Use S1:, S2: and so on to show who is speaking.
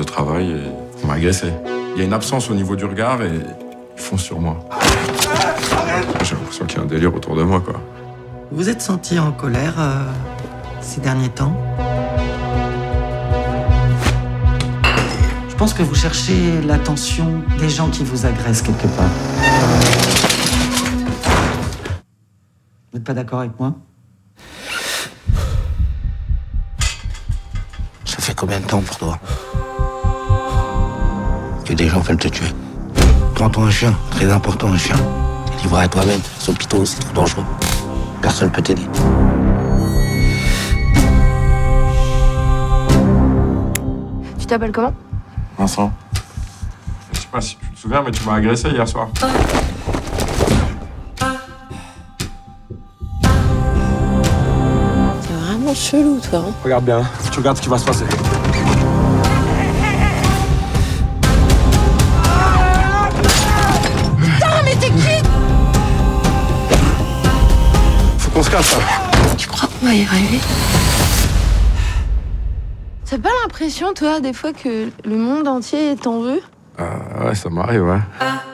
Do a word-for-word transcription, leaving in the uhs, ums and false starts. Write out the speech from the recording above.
S1: de travail et on m'a agressé. Il y a une absence au niveau du regard et ils foncent sur moi. J'ai l'impression qu'il y a un délire autour de moi, quoi.
S2: Vous êtes senti en colère euh, ces derniers temps? Je pense que vous cherchez l'attention des gens qui vous agressent quelque part. Vous n'êtes pas d'accord avec moi?
S3: Ça fait combien de temps pour toi que des gens veulent te tuer? Prends-toi un chien, très important un chien. T'es livré à toi-même, son piton, c'est trop dangereux. Personne ne peut t'aider.
S4: Tu t'appelles comment?
S1: Vincent. Je sais pas si tu te souviens, mais tu m'as agressé hier soir.
S4: C'est vraiment chelou, toi. Hein.
S5: Regarde bien, tu regardes ce qui va se passer.
S4: Putain, mais t'es qui?
S1: Faut qu'on se casse, là.
S4: Tu crois qu'on va y arriver? T'as pas l'impression, toi, des fois, que le monde entier t'en veut?
S1: Euh, ouais, ça m'arrive, ouais.